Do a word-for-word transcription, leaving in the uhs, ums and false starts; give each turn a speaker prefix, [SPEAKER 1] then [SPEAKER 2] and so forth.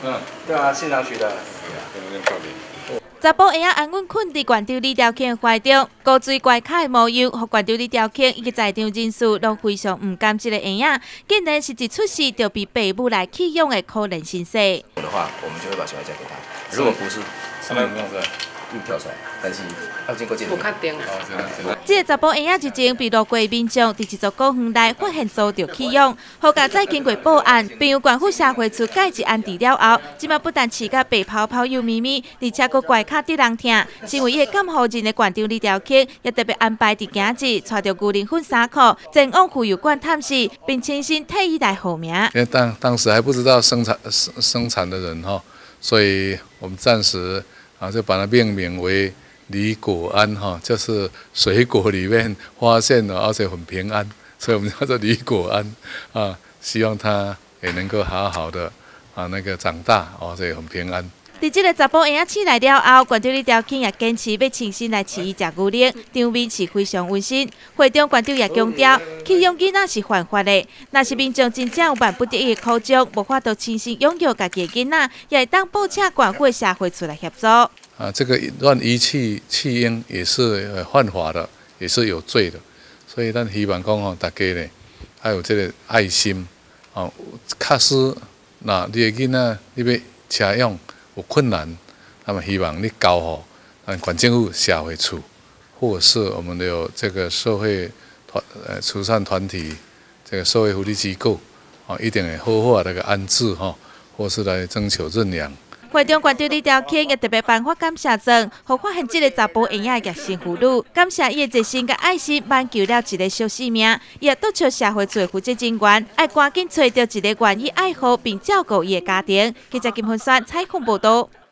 [SPEAKER 1] 嗯，对啊，现场取的。
[SPEAKER 2] 查甫婴仔安稳困伫县长李兆庆的怀中，高水怪卡的模样，互县长李兆庆以及在场人士都非常唔甘这个婴仔，竟然是一出世就被父母来弃养的可怜身世。
[SPEAKER 3] 的话，我们就会把小孩交给他。如果不是，
[SPEAKER 1] 什么样子？
[SPEAKER 3] 又跳出来，但是要经过鉴定。
[SPEAKER 4] 不确定。
[SPEAKER 2] 这个查甫婴仔之前被路过的民众伫一座公园内发现遭到弃养，后家再经过报案，并由县府社会处解一案治了后，即马不但饲甲白泡泡又咪咪，而且佫怪卡得人疼。身为伊的监护人的县长李兆庆，也特别安排伫今日带着牛奶粉衫裤前往妇幼馆探视，并亲身替伊来护名。
[SPEAKER 5] 因为当当时还不知道生产生生产的人哈，所以我们暂时啊就把它命名为李果安哈，就是水果里面发现了，而且很平安，所以我们叫做李果安啊。希望他也能够好好的啊那个长大，而且很平安。
[SPEAKER 2] 伫这个查甫婴仔起来了后，县长李兆庆也坚持要亲身来饲伊食牛奶，场面是非常温馨。会中县长也强调，弃养囡仔是犯法的，若是民众真正有万不得已的苦衷，无法度亲身拥有家己的囡仔，也会当报请县府社会出来协助。
[SPEAKER 5] 啊，这个乱遗弃弃婴也是犯法的，也是有罪的，所以咱希望讲吼，大家呢还有这个爱心，哦，确实，那你的囡仔你要车养有困难，那么希望你交予啊县政府社会处，或是我们的有这个社会团呃慈善团体，这个社会福利机构，啊，一定会好好那个安置哈，或是来征求认养。
[SPEAKER 2] 会中县长李兆庆也特别颁发感谢状，互发现这个查甫婴仔的热心妇女，感谢伊的热心甲爱心，挽救了一个小性命。也督促社会做负责人员，要赶紧找到一个愿意爱护并照顾伊的家庭。记者金凤山采访报道。